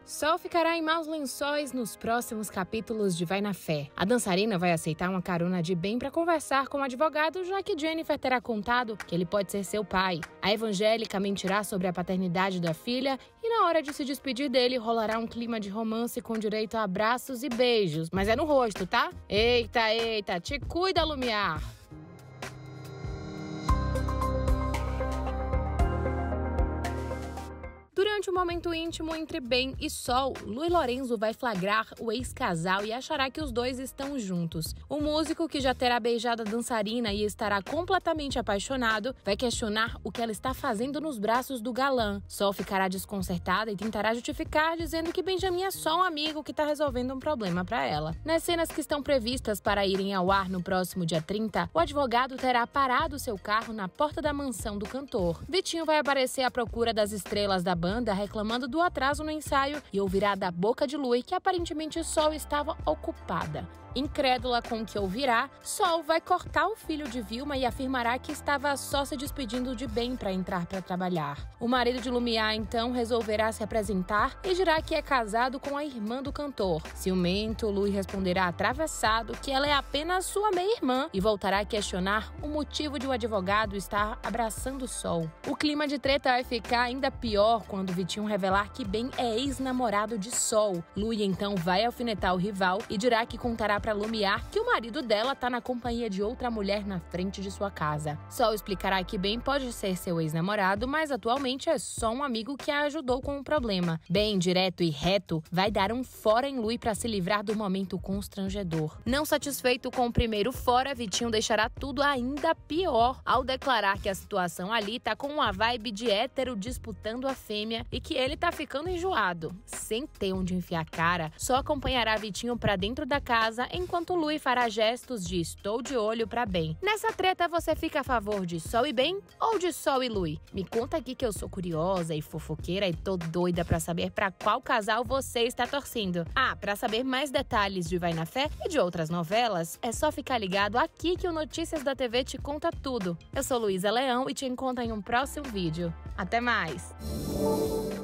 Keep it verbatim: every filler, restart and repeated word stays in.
Sol ficará em maus lençóis nos próximos capítulos de Vai na Fé. A dançarina vai aceitar uma carona de bem para conversar com o advogado, já que Jennifer terá contado que ele pode ser seu pai. A evangélica mentirá sobre a paternidade da filha e na hora de se despedir dele rolará um clima de romance com direito a abraços e beijos, mas é no rosto, tá? Eita, eita, te cuida, Lumiar! Durante o momento íntimo entre Ben e Sol, Lu e Lorenzo vai flagrar o ex-casal e achará que os dois estão juntos. O músico, que já terá beijado a dançarina e estará completamente apaixonado, vai questionar o que ela está fazendo nos braços do galã. Sol ficará desconcertada e tentará justificar, dizendo que Benjamin é só um amigo que está resolvendo um problema para ela. Nas cenas que estão previstas para irem ao ar no próximo dia trinta, o advogado terá parado seu carro na porta da mansão do cantor. Vitinho vai aparecer à procura das estrelas da banda, reclamando do atraso no ensaio, e ouvirá da boca de Lu que aparentemente Sol estava ocupada. Incrédula com o que ouvirá, Sol vai cortar o filho de Vilma e afirmará que estava só se despedindo de Ben para entrar para trabalhar. O marido de Lumiar então resolverá se apresentar e dirá que é casado com a irmã do cantor. Ciumento, Lu responderá atravessado que ela é apenas sua meia-irmã e voltará a questionar o motivo de o advogado estar abraçando Sol. O clima de treta vai ficar ainda pior quando Vitinho revelar que Ben é ex-namorado de Sol. Lu então vai alfinetar o rival e dirá que contará para Lumiar que o marido dela tá na companhia de outra mulher na frente de sua casa. Sol explicará que Ben pode ser seu ex-namorado, mas atualmente é só um amigo que a ajudou com o problema. Ben, direto e reto, vai dar um fora em Lu para se livrar do momento constrangedor. Não satisfeito com o primeiro fora, Vitinho deixará tudo ainda pior ao declarar que a situação ali tá com uma vibe de hétero disputando a fêmea e que ele tá ficando enjoado. Sem ter onde enfiar a cara, só acompanhará Vitinho para dentro da casa, enquanto Lu fará gestos de estou de olho pra Ben. Nessa treta, você fica a favor de Sol e Ben ou de Sol e Lu? Me conta aqui que eu sou curiosa e fofoqueira e tô doida pra saber pra qual casal você está torcendo. Ah, pra saber mais detalhes de Vai na Fé e de outras novelas, é só ficar ligado aqui que o Notícias da T V te conta tudo. Eu sou Luísa Leão e te encontro em um próximo vídeo. Até mais!